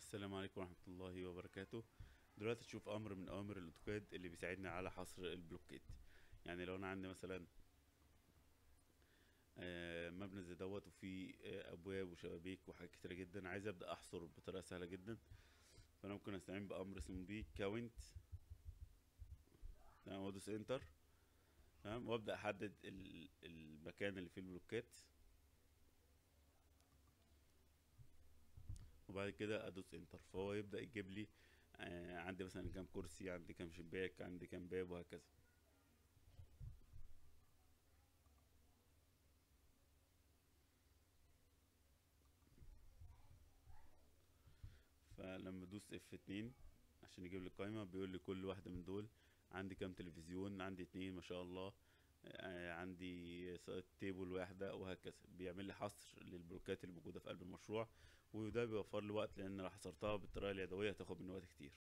السلام عليكم ورحمة الله وبركاته. دلوقتي تشوف أمر من أوامر الأوتوكاد اللي بيساعدني على حصر البلوكات. يعني لو أنا عندي مثلا مبنى زي دوت وفيه أبواب وشبابيك وحاجات كتيرة جدا، عايز أبدأ أحصر بطريقة سهلة جدا. فأنا ممكن أستعين بأمر اسمه بي كاونت. تمام، وأدوس إنتر. تمام، وأبدأ أحدد المكان اللي فيه البلوكات، وبعد كده أدوس إنتر فهو يبدأ يجيب لي عندي مثلا كام كرسي، عندي كام شباك، عندي كام باب، وهكذا. فلما ادوس F2 عشان يجيب لي القائمة، بيقول لي كل واحدة من دول عندي كام تلفزيون، عندي اتنين ما شاء الله، عندي تيبل واحدة، وهكذا. بيعمل لي حصر للبلوكات اللي موجودة في قلب المشروع، وده بيوفر لي وقت، لان لو حصرتها بالطريقة اليدوية هتاخد مني وقت كتير.